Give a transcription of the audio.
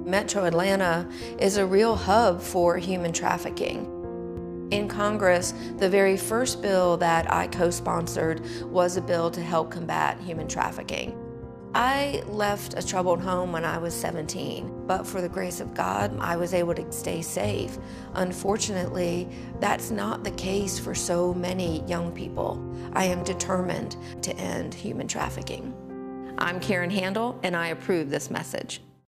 Metro Atlanta is a real hub for human trafficking. In Congress, the very first bill that I co-sponsored was a bill to help combat human trafficking. I left a troubled home when I was 17, but for the grace of God, I was able to stay safe. Unfortunately, that's not the case for so many young people. I am determined to end human trafficking. I'm Handel, and I approve this message.